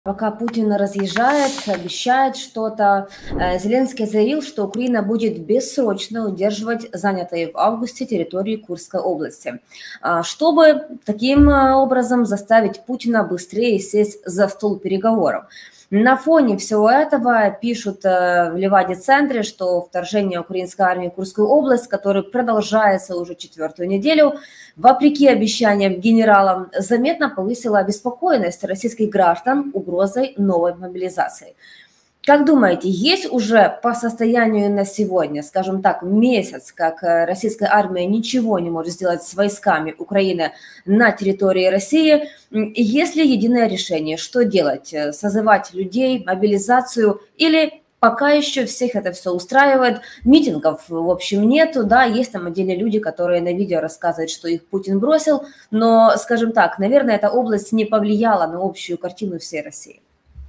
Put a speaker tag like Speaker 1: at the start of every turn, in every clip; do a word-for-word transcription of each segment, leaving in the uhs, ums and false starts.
Speaker 1: Пока Путин разъезжает, обещает что-то, э, Зеленский заявил, что Украина будет бессрочно удерживать занятые в августе территории Курской области, а, чтобы таким а, образом заставить Путина быстрее сесть за стол переговоров. На фоне всего этого пишут э, в Леваде-центре, что вторжение украинской армии в Курскую область, которое продолжается уже четвертую неделю, вопреки обещаниям генералам, заметно повысило обеспокоенность российских граждан угрозой новой мобилизации. Как думаете, есть уже по состоянию на сегодня, скажем так, месяц, как российская армия ничего не может сделать с войсками Украины на территории России? Есть ли единое решение, что делать? Созывать людей, мобилизацию или пока еще всех это все устраивает? Митингов, в общем, нету, да, есть там отдельные люди, которые на видео рассказывают, что их Путин бросил, но, скажем так, наверное, эта область не повлияла на общую картину всей России.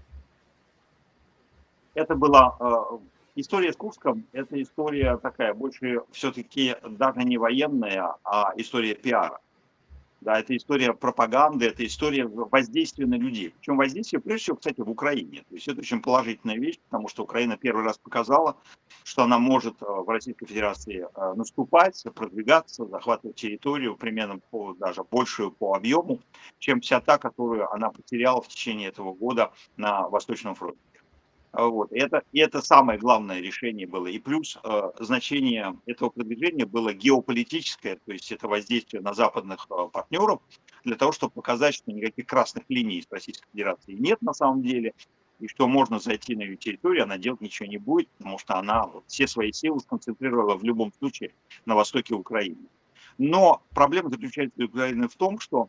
Speaker 2: Это была э, история с Курском, это история такая, больше все-таки даже не военная, а история пиара. Да, это история пропаганды, это история воздействия на людей. Причем воздействие, прежде всего, кстати, в Украине. То есть это очень положительная вещь, потому что Украина первый раз показала, что она может в Российской Федерации наступать, продвигаться, захватывать территорию примерно по, даже большую по объему, чем вся та, которую она потеряла в течение этого года на Восточном фронте. Вот. И это, и это самое главное решение было. И плюс э, значение этого продвижения было геополитическое, то есть это воздействие на западных э, партнеров, для того, чтобы показать, что никаких красных линий с Российской Федерацией нет на самом деле, и что можно зайти на ее территорию, она делать ничего не будет, потому что она вот, все свои силы сконцентрировала в любом случае на востоке Украины. Но проблема заключается у Украины в том, что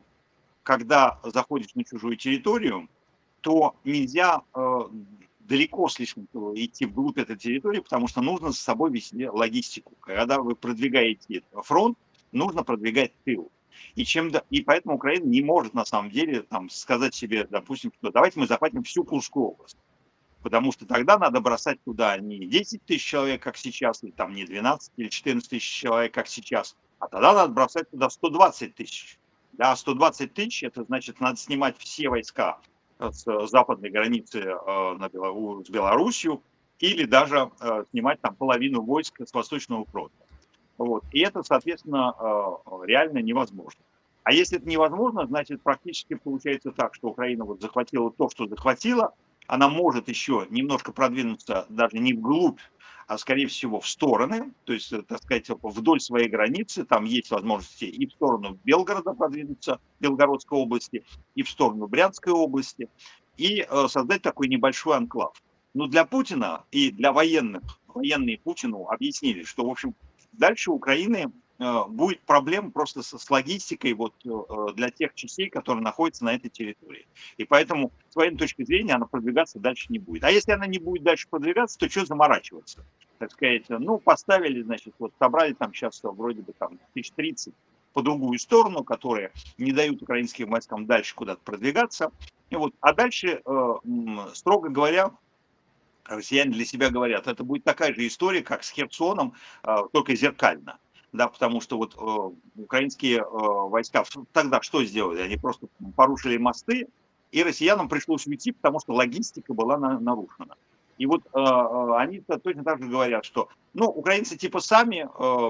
Speaker 2: когда заходишь на чужую территорию, то нельзя э, далеко слишком идти вглубь этой территории, потому что нужно с собой вести логистику. Когда вы продвигаете фронт, нужно продвигать тыл. И, чем, и поэтому Украина не может на самом деле там, сказать себе, допустим, что давайте мы захватим всю Курскую область. Потому что тогда надо бросать туда не десять тысяч человек, как сейчас, или там не двенадцать или четырнадцать тысяч человек, как сейчас, а тогда надо бросать туда сто двадцать тысяч. Да, сто двадцать тысяч, это значит, надо снимать все войска с западной границы э, на Белору, с Белоруссией, или даже э, снимать там половину войск с Восточного фронта. Вот. И это, соответственно, э, реально невозможно. А если это невозможно, значит, практически получается так, что Украина вот захватила то, что захватила, она может еще немножко продвинуться даже не вглубь, а скорее всего в стороны, то есть, так сказать, вдоль своей границы, там есть возможности и в сторону Белгорода продвинуться, Белгородской области, и в сторону Брянской области, и э, создать такой небольшой анклав. Но для Путина и для военных, военные Путину объяснили, что, в общем, дальше у Украины э, будет проблем просто с, с логистикой вот, э, для тех частей, которые находятся на этой территории. И поэтому, с военной точки зрения, она продвигаться дальше не будет. А если она не будет дальше продвигаться, то что заморачиваться? Так сказать, ну, поставили, значит, вот собрали там сейчас вроде бы там тысяч тридцать по другую сторону, которые не дают украинским войскам дальше куда-то продвигаться. И вот, а дальше, э, строго говоря, россияне для себя говорят, это будет такая же история, как с Херсоном, э, только зеркально. Да, потому что вот э, украинские э, войска тогда что сделали? Они просто порушили мосты, и россиянам пришлось уйти, потому что логистика была на, нарушена. И вот э, они точно так же говорят, что ну, украинцы типа сами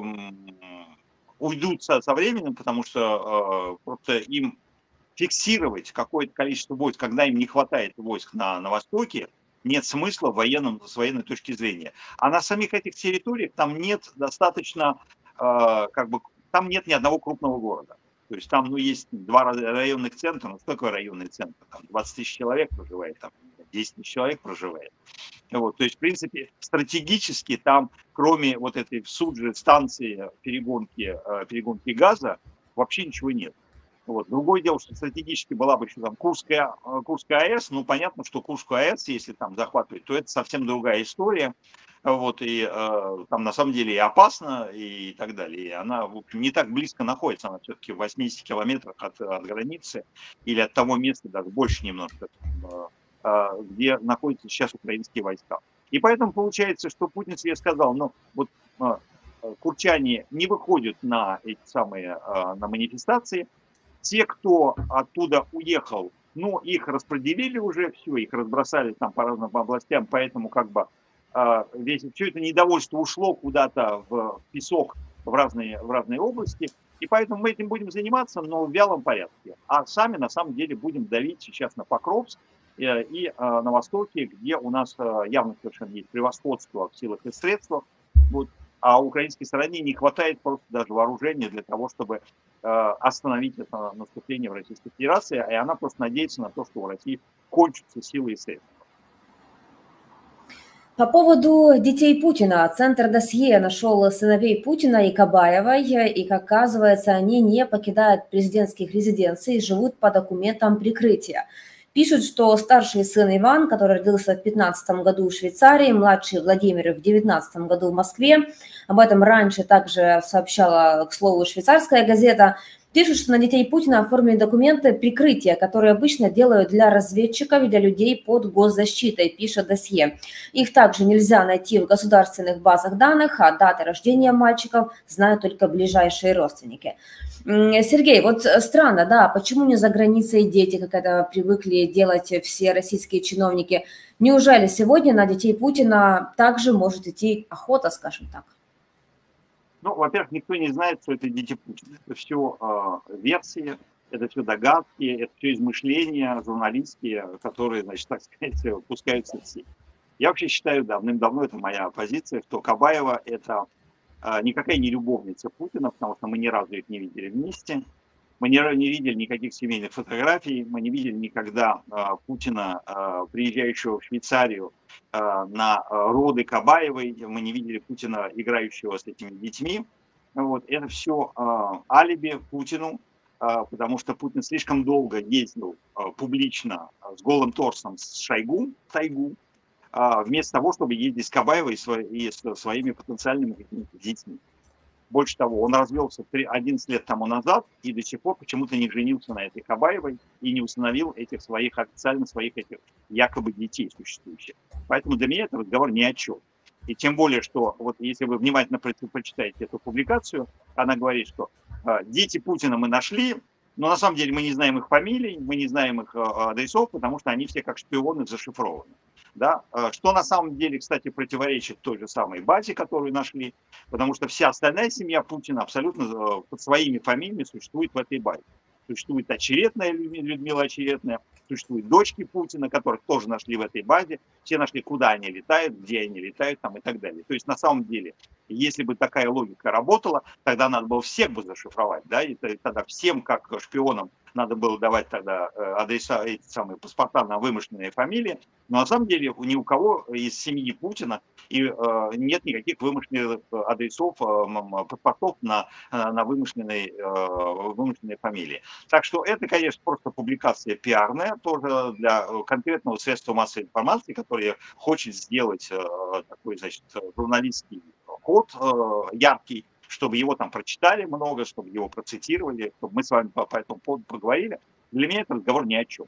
Speaker 2: э, уйдут со, со временем, потому что э, просто им фиксировать какое-то количество войск, когда им не хватает войск на, на Востоке, нет смысла в военном, с военной точки зрения. А на самих этих территориях там нет достаточно, э, как бы, там нет ни одного крупного города. То есть там, ну, есть два районных центра, ну, что такое районный центр? Там двадцать тысяч человек проживает, там десять тысяч человек проживает. Вот, то есть, в принципе, стратегически там, кроме вот этой в Суджи станции перегонки, э, перегонки газа, вообще ничего нет. Вот. Другое дело, что стратегически была бы еще там Курская, Курская АЭС, ну понятно, что Курскую АЭС, если там захватывать, то это совсем другая история, вот, и э, там на самом деле и опасно, и так далее, и она, в общем, не так близко находится, она все-таки в восьмидесяти километрах от, от границы, или от того места, даже больше немножко, э, где находятся сейчас украинские войска. И поэтому получается, что Путин себе сказал, ну, вот э, курчане не выходят на эти самые, э, на манифестации. Те, кто оттуда уехал, но их распределили уже, все, их разбросали там по разным областям, поэтому как бы а, весь, все это недовольство ушло куда-то в песок в разные, в разные области, и поэтому мы этим будем заниматься, но в вялом порядке. А сами на самом деле будем давить сейчас на Покровск э, и э, на Востоке, где у нас э, явно совершенно есть превосходство в силах и средствах, вот, а украинской стороне не хватает просто даже вооружения для того, чтобы э, остановить это наступление в Российской Федерации, и она просто надеется на то, что у России кончатся силы и средства.
Speaker 1: По поводу детей Путина. Центр досье нашел сыновей Путина и Кабаевой, и, как оказывается, они не покидают президентских резиденций и живут по документам прикрытия. Пишут, что старший сын Иван, который родился в пятнадцатом году в Швейцарии, младший Владимир в девятнадцатом году в Москве. Об этом раньше также сообщала, к слову, швейцарская газета. Пишут, что на детей Путина оформили документы прикрытия, которые обычно делают для разведчиков и для людей под госзащитой, пишет досье. Их также нельзя найти в государственных базах данных, а даты рождения мальчиков знают только ближайшие родственники. Сергей, вот странно, да, почему не за границей дети, как это привыкли делать все российские чиновники? Неужели сегодня на детей Путина также может идти охота, скажем так?
Speaker 2: Ну, во-первых, никто не знает, что это дети Путина. Это все э, версии, это все догадки, это все измышления журналистские, которые, значит, так сказать, пускаются в сеть. Я вообще считаю, давным-давно, это моя позиция, что Кабаева – это э, никакая не любовница Путина, потому что мы ни разу их не видели вместе. Мы ни разу не видели никаких семейных фотографий, мы не видели никогда э, Путина, э, приезжающего в Швейцарию э, на э, роды Кабаевой, мы не видели Путина, играющего с этими детьми. Вот. Это все э, алиби Путину, э, потому что Путин слишком долго ездил э, публично э, с голым торсом с Шойгу в тайгу, э, вместо того, чтобы ездить с Кабаевой и, сво- и со своими потенциальными какими-то детьми. Больше того, он развелся одиннадцать лет тому назад и до сих пор почему-то не женился на этой Кабаевой и не установил этих своих, официально своих этих якобы детей существующих. Поэтому для меня это разговор ни о чем. И тем более, что вот если вы внимательно прочитаете эту публикацию, она говорит, что э, дети Путина мы нашли, но на самом деле мы не знаем их фамилий, мы не знаем их э, адресов, потому что они все как шпионы зашифрованы. Да? Что на самом деле, кстати, противоречит той же самой базе, которую нашли, потому что вся остальная семья Путина абсолютно под своими фамилиями существует в этой базе. Существует Очеретная, Людмила Очеретная, существуют дочки Путина, которых тоже нашли в этой базе, все нашли, куда они летают, где они летают там, и так далее. То есть на самом деле, если бы такая логика работала, тогда надо было всех бы зашифровать, да, и тогда всем, как шпионам, надо было давать тогда адреса, эти самые паспорта на вымышленные фамилии, но на самом деле ни у кого из семьи Путина и, э, нет никаких вымышленных адресов, э, паспортов на, на вымышленные, э, вымышленные фамилии. Так что это, конечно, просто публикация пиарная, тоже для конкретного средства массовой информации, которое хочет сделать э, такой, значит, журналистский ход э, яркий, чтобы его там прочитали много, чтобы его процитировали, чтобы мы с вами по, по этому поводу поговорили. Для меня это разговор ни о чем.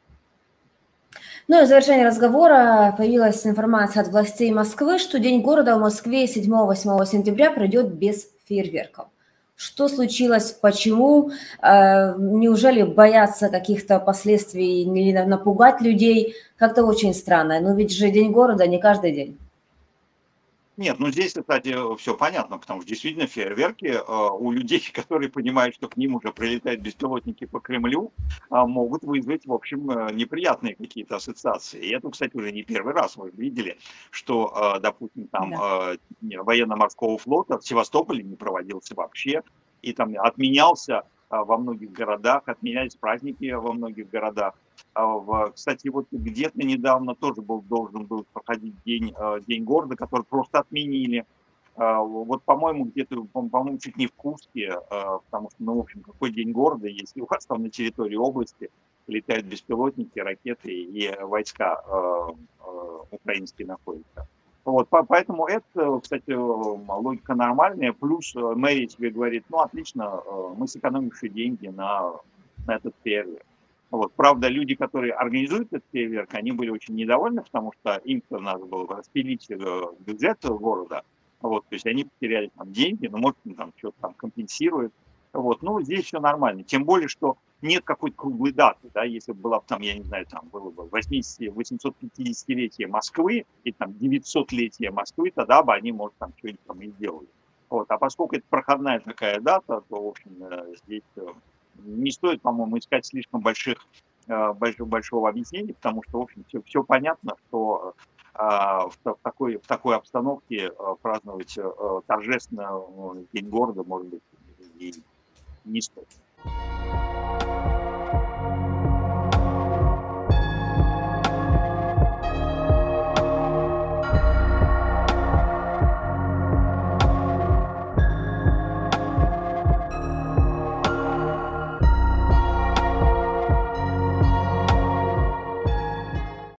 Speaker 1: Ну и в завершении разговора появилась информация от властей Москвы, что День города в Москве седьмого-восьмого сентября пройдет без фейерверков. Что случилось, почему? Неужели боятся каких-то последствий или напугать людей? Как-то очень странно. Но ведь же День города не каждый день.
Speaker 2: Нет, ну здесь, кстати, все понятно, потому что действительно фейерверки э, у людей, которые понимают, что к ним уже прилетают беспилотники по Кремлю, э, могут вызвать, в общем, э, неприятные какие-то ассоциации. И это, кстати, уже не первый раз мы видели, что, э, допустим, там да. э, военно-морского флота в Севастополе не проводился вообще, и там отменялся э, во многих городах, отменялись праздники во многих городах. Кстати, вот где-то недавно тоже был, должен был проходить день, день города, который просто отменили. Вот, по-моему, где-то, по-моему, чуть не в Курске, потому что, ну, в общем, какой день города, если у вас там на территории области летают беспилотники, ракеты и войска украинские находятся. Вот, поэтому это, кстати, логика нормальная. Плюс мэрия тебе говорит, ну, отлично, мы сэкономим еще деньги на, на этот фейерверк. Вот. Правда, люди, которые организуют этот фейерверк, они были очень недовольны, потому что им-то надо было распилить бюджет города. Вот. То есть они потеряли там деньги, но, может, там что-то там компенсируют. Вот, ну, здесь все нормально. Тем более, что нет какой-то круглой даты, да, если бы была бы там, я не знаю, там было бы восемьдесят восемьсот-пятидесятилетие Москвы и там девятисотлетие Москвы, тогда бы они, может, там что-нибудь там и сделали. Вот, а поскольку это проходная такая дата, то, в общем, э, здесь э, не стоит, по-моему, искать слишком больших, э, большого, большого объяснения, потому что, в общем, все, все понятно, что а, в, та- в такой, в такой обстановке э, праздновать э, э, торжественно э, День города, может быть, и не стоит.